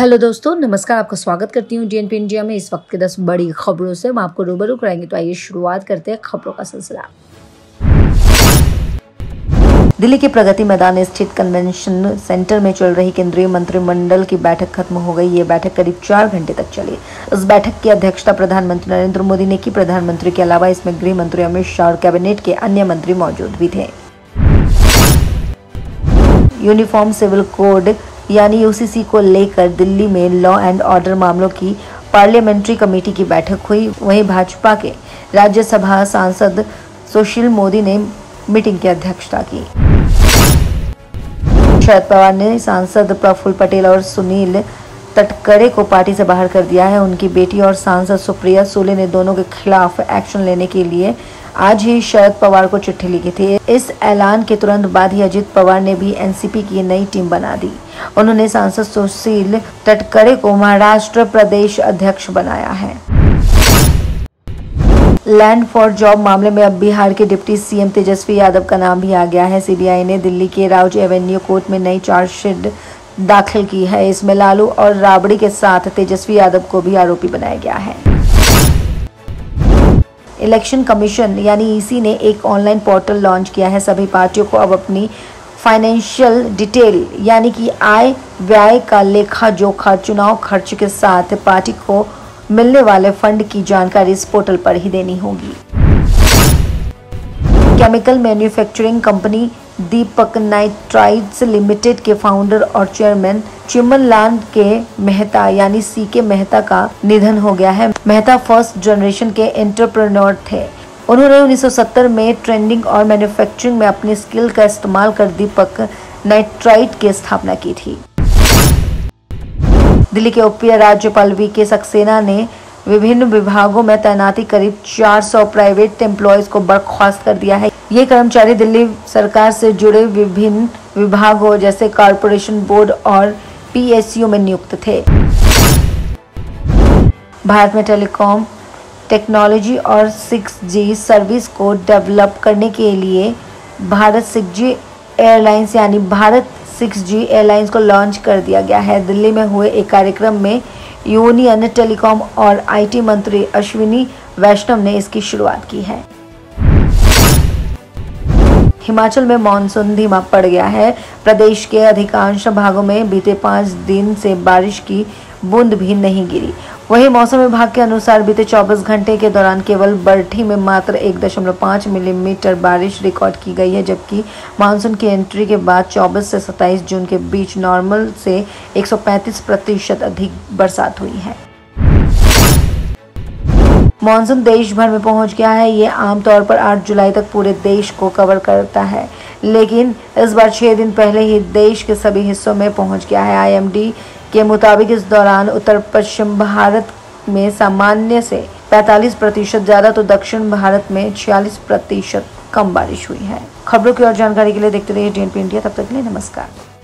Hello दोस्तों, नमस्कार। आपका स्वागत करती हूँ डीएनपी इंडिया में। इस वक्त के 10 बड़ी खबरों से हम आपको रूबरू कराएंगे। तो आइए शुरुआत करते हैं खबरों का सिलसिला। दिल्ली के प्रगति मैदान स्थित कन्वेंशन सेंटर में चल रही केंद्रीय मंत्रिमंडल की बैठक खत्म हो गई। ये बैठक करीब 4 घंटे तक चली। इस बैठक की अध्यक्षता प्रधानमंत्री नरेंद्र मोदी ने की। प्रधानमंत्री के अलावा इसमें गृह मंत्री अमित शाह और कैबिनेट के अन्य मंत्री मौजूद भी थे। यूनिफॉर्म सिविल कोड यानी यूसीसी को लेकर दिल्ली में लॉ एंड ऑर्डर मामलों की पार्लियामेंट्री कमेटी की बैठक हुई। वहीं भाजपा के राज्यसभा सांसद सुशील मोदी ने मीटिंग की अध्यक्षता की। शरद पवार ने सांसद प्रफुल्ल पटेल और सुनील तटकरे को पार्टी से बाहर कर दिया है। उनकी बेटी और सांसद सुप्रिया सुले ने दोनों के खिलाफ एक्शन लेने के लिए आज ही शरद पवार को चिट्ठी लिखी थी। इस ऐलान के तुरंत बाद ही अजित पवार ने भी एनसीपी की नई टीम बना दी। उन्होंने सांसद सुशील तटकरे को महाराष्ट्र प्रदेश अध्यक्ष बनाया है। लैंड फॉर जॉब मामले में अब बिहार के डिप्टी सीएम तेजस्वी यादव का नाम भी आ गया है। सीबीआई ने दिल्ली के राउज एवेन्यू कोर्ट में नई चार्जशीट दाखिल की है। इसमें लालू और राबड़ी के साथ तेजस्वी यादव को भी आरोपी बनाया गया है। इलेक्शन कमीशन यानी ईसी ने एक ऑनलाइन पोर्टल लॉन्च किया है। सभी पार्टियों को अब अपनी फाइनेंशियल डिटेल यानी कि आय व्यय का लेखा जोखा, चुनाव खर्च के साथ पार्टी को मिलने वाले फंड की जानकारी इस पोर्टल पर ही देनी होगी। Chemical manufacturing company Deepak nitrites limited के फाउंडर और चेयरमैन चिमनलाल के मेहता यानी सीके मेहता का निधन हो गया है। मेहता फर्स्ट जनरेशन के एंटरप्रेन्योर थे। उन्होंने 1970 में ट्रेडिंग और मैन्युफैक्चरिंग में अपनी स्किल का इस्तेमाल कर दीपक नाइट्राइट की स्थापना की थी। दिल्ली के उप राज्यपाल वीके सक्सेना ने विभिन्न विभागों में तैनाती करीब 400 प्राइवेट एम्प्लॉयज को बर्खास्त कर दिया है। ये कर्मचारी दिल्ली सरकार से जुड़े विभिन्न विभागों जैसे कॉरपोरेशन बोर्ड और पीएसयू में नियुक्त थे। भारत में टेलीकॉम टेक्नोलॉजी और 6G सर्विस को डेवलप करने के लिए भारत 6G एयरलाइंस यानी भारत 6G एयरलाइंस को लॉन्च कर दिया गया है। दिल्ली में हुए एक कार्यक्रम में यूनियन टेलीकॉम और आईटी मंत्री अश्विनी वैष्णव ने इसकी शुरुआत की है। हिमाचल में मानसून धीमा पड़ गया है। प्रदेश के अधिकांश भागों में बीते 5 दिन से बारिश की बूंद भी नहीं गिरी। वहीं मौसम विभाग के अनुसार बीते 24 घंटे के दौरान केवल बरठी में मात्र 1.5 मिलीमीटर बारिश रिकॉर्ड की गई है, जबकि मानसून की एंट्री के बाद 24 से 27 जून के बीच नॉर्मल से 135% अधिक बरसात हुई है। मानसून देश भर में पहुंच गया है। ये आमतौर पर 8 जुलाई तक पूरे देश को कवर करता है, लेकिन इस बार 6 दिन पहले ही देश के सभी हिस्सों में पहुंच गया है। आईएमडी के मुताबिक इस दौरान उत्तर पश्चिम भारत में सामान्य से 45% ज्यादा तो दक्षिण भारत में 46% कम बारिश हुई है। खबरों की और जानकारी के लिए देखते रहिए डीएनपी इंडिया। तब तक के लिए नमस्कार।